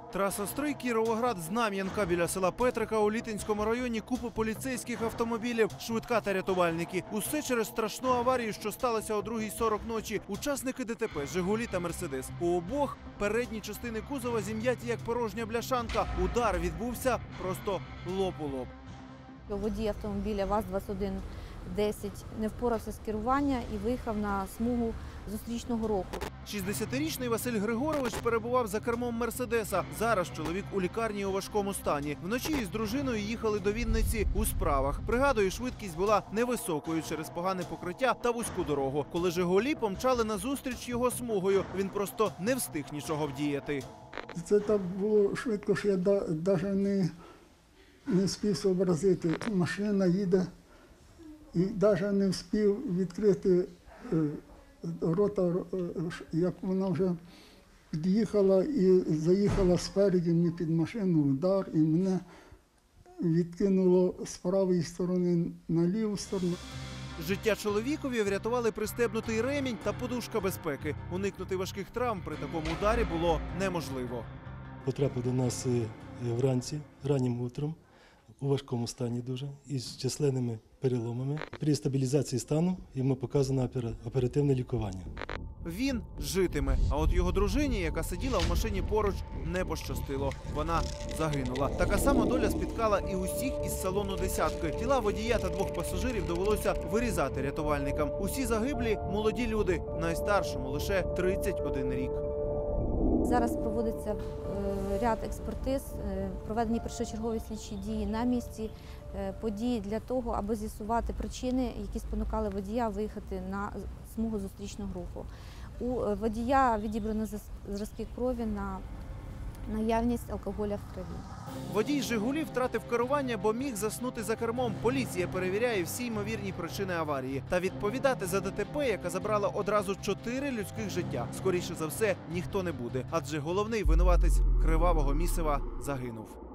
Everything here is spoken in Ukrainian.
Траса Стрий, Кіровоград, Знам'янка. Біля села Петрика у Літинському районі купа поліцейських автомобілів, швидка та рятувальники. Усе через страшну аварію, що сталося о 2:40 ночі. Учасники ДТП – «Жигулі» та «Мерседес». У обох передні частини кузова зім'яті як порожня бляшанка. Удар відбувся просто лоб у лоб. Водій автомобіля ВАЗ-2110 не впорався з керування і виїхав на смугу зустрічного руху. 60-річний Василь Григорович перебував за кермом «Мерседеса». Зараз чоловік у лікарні у важкому стані. Вночі із дружиною їхали до Вінниці у справах. Пригадую, швидкість була невисокою через погане покриття та вузьку дорогу. Коли «Жигулі» помчали назустріч його смугою, він просто не встиг нічого вдіяти. Це так було швидко, що я навіть не встиг зобразити. Машина їде і навіть не встиг відкрити рота, як вона вже під'їхала і заїхала спереді мені під машину, удар, і мене відкинуло з правої сторони на ліву сторону. Життя чоловікові врятували пристебнутий ремінь та подушка безпеки. Уникнути важких травм при такому ударі було неможливо. Потрапив до нас вранці, раннім утром, у важкому стані дуже, із численними переломами. При стабілізації стану йому показано оперативне лікування. Він житиме, а от його дружині, яка сиділа в машині поруч, не пощастило. Вона загинула. Така сама доля спіткала і усіх із салону «Десятки». Тіла водія та двох пасажирів довелося вирізати рятувальникам. Усі загиблі – молоді люди, найстаршому лише 31 рік. Зараз проводиться ряд експертиз, проведені першочергові слідчі дії на місці події для того, аби з'ясувати причини, які спонукали водія виїхати на смугу зустрічного руху. У водія відібрано зразки крові на наявність алкоголя в крові. Водій «Жигулі» втратив керування, бо міг заснути за кермом. Поліція перевіряє всі ймовірні причини аварії. Та відповідати за ДТП, яка забрала одразу 4 людських життя, скоріше за все, ніхто не буде. Адже головний винуватець кривавого місива загинув.